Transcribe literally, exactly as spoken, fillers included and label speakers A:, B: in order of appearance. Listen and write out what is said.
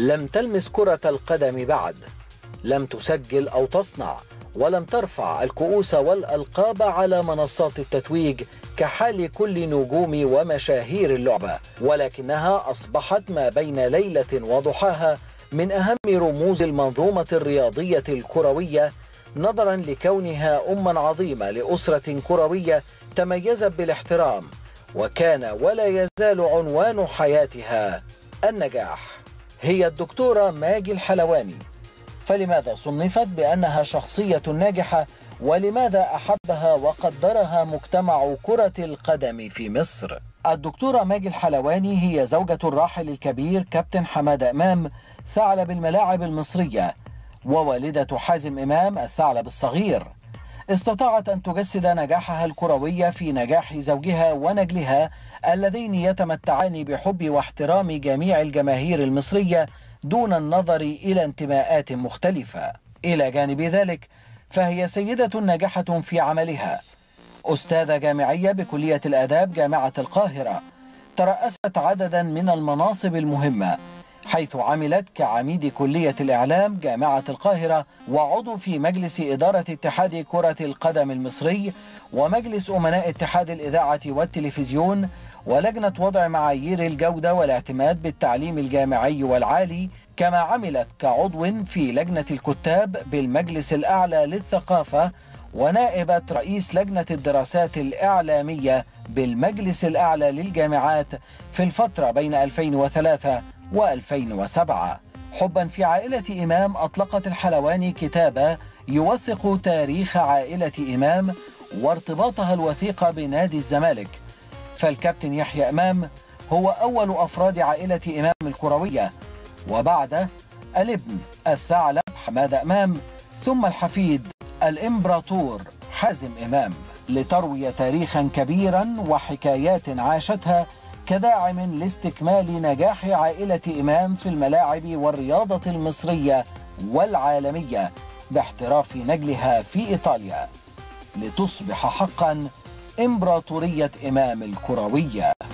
A: لم تلمس كرة القدم بعد، لم تسجل أو تصنع، ولم ترفع الكؤوس والألقاب على منصات التتويج كحال كل نجوم ومشاهير اللعبة، ولكنها أصبحت ما بين ليلة وضحاها من أهم رموز المنظومة الرياضية الكروية، نظرا لكونها أما عظيمة لأسرة كروية تميزت بالاحترام، وكان ولا يزال عنوان حياتها النجاح. هي الدكتورة ماجي الحلواني. فلماذا صنفت بأنها شخصية ناجحة؟ ولماذا أحبها وقدرها مجتمع كرة القدم في مصر؟ الدكتورة ماجي الحلواني هي زوجة الراحل الكبير كابتن حمادة إمام ثعلب الملاعب المصرية، ووالدة حازم إمام الثعلب الصغير. استطاعت أن تجسد نجاحها الكروي في نجاح زوجها ونجلها اللذين يتمتعان بحب واحترام جميع الجماهير المصرية دون النظر إلى انتماءات مختلفة. إلى جانب ذلك فهي سيدة ناجحة في عملها، أستاذة جامعية بكلية الآداب جامعة القاهرة، ترأست عددا من المناصب المهمة، حيث عملت كعميد كلية الإعلام جامعة القاهرة، وعضو في مجلس إدارة اتحاد كرة القدم المصري، ومجلس أمناء اتحاد الإذاعة والتلفزيون، ولجنة وضع معايير الجودة والاعتماد بالتعليم الجامعي والعالي، كما عملت كعضو في لجنة الكتاب بالمجلس الأعلى للثقافة، ونائبة رئيس لجنة الدراسات الإعلامية بالمجلس الأعلى للجامعات في الفترة بين ألفين وثلاثة وألفين وسبعة. حبا في عائلة إمام أطلقت الحلواني كتابا يوثق تاريخ عائلة إمام وارتباطها الوثيق بنادي الزمالك. فالكابتن يحيى إمام هو أول أفراد عائلة إمام الكروية، وبعده الابن الثعلب حمادة إمام، ثم الحفيد الإمبراطور حازم إمام، لتروي تاريخا كبيرا وحكايات عاشتها كداعم لاستكمال نجاح عائلة إمام في الملاعب والرياضة المصرية والعالمية باحتراف نجلها في إيطاليا، لتصبح حقا إمبراطورية إمام الكروية.